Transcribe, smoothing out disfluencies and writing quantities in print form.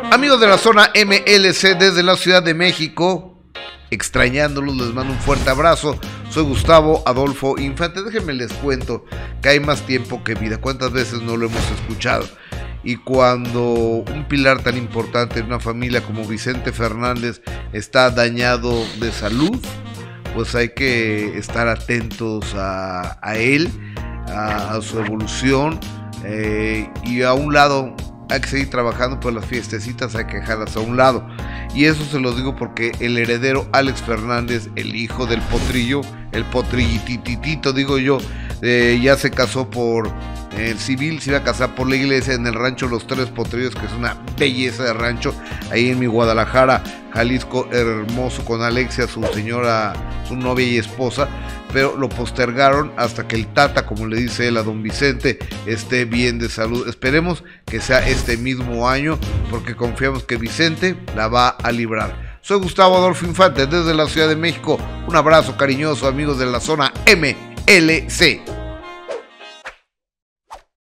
Amigos de la zona MLC desde la Ciudad de México, extrañándolos, les mando un fuerte abrazo. Soy Gustavo Adolfo Infante. Déjenme les cuento que hay más tiempo que vida. ¿Cuántas veces no lo hemos escuchado? Y cuando un pilar tan importante en una familia como Vicente Fernández está dañado de salud, pues hay que estar atentos a él, a su evolución, y a un lado hay que seguir trabajando, pues las fiestecitas hay que dejarlas a un lado. Y eso se lo digo porque el heredero Alex Fernández, el hijo del potrillo, el potrillititito digo yo, ya se casó por el civil, se iba a casar por la iglesia en el rancho Los Tres Potrillos, que es una belleza de rancho, ahí en mi Guadalajara, Jalisco, hermoso, con Alexia, su señora, su novia y esposa, pero lo postergaron hasta que el Tata, como le dice él a don Vicente, esté bien de salud. Esperemos que sea este mismo año, porque confiamos que Vicente la va a librar. Soy Gustavo Adolfo Infante desde la Ciudad de México. Un abrazo cariñoso, amigos de la zona MLC.